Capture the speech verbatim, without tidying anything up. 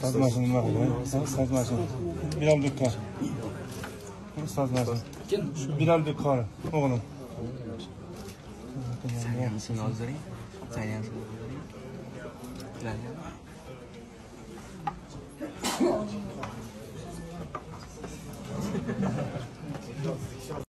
Ustoz mashin nima qilgan? Ustoz mashin. Bilal Dukkan. Ustoz mashin. Bilal Dukkan o'g'lim. Sen ham ismini o'zdiring. Sen ham ismini o'zdiring.